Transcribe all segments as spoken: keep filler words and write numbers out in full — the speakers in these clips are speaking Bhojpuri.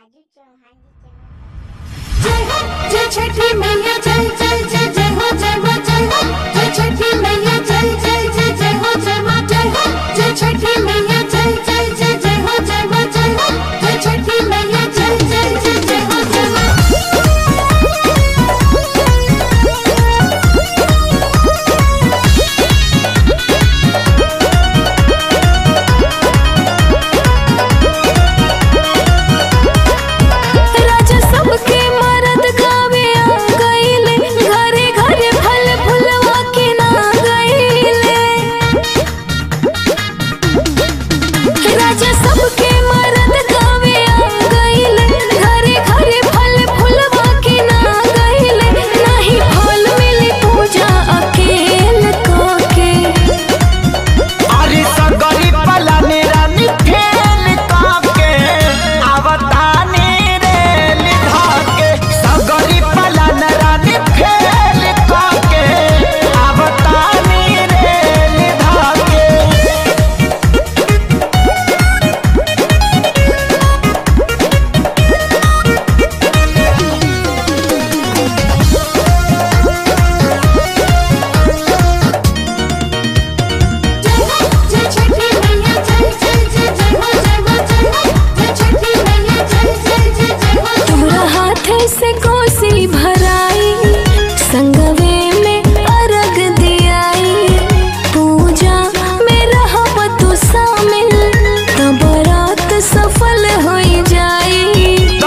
जय हो जय छठी मैया जय जय जय जय हो जय मां जय हो जय छठी मैया जय जय जय जय हो जय मां जय हो जय छठी मैया जय जय जय जय हो जय मां जय हो जय छठी मैया जय जय जय जय हो जय मां।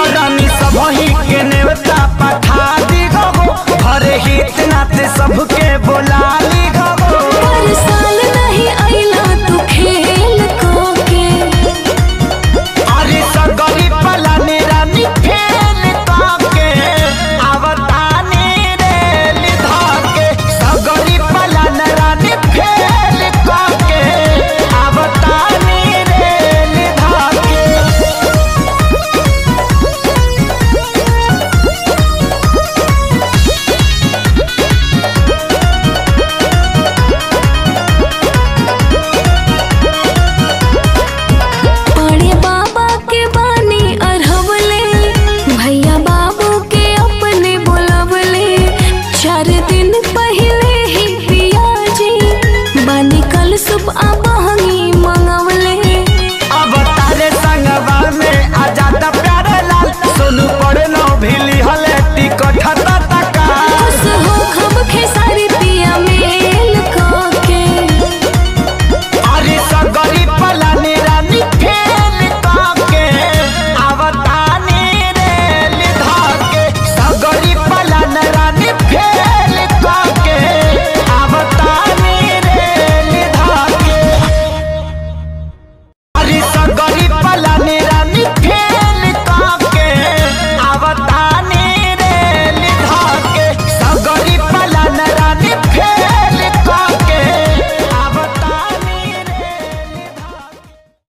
सबके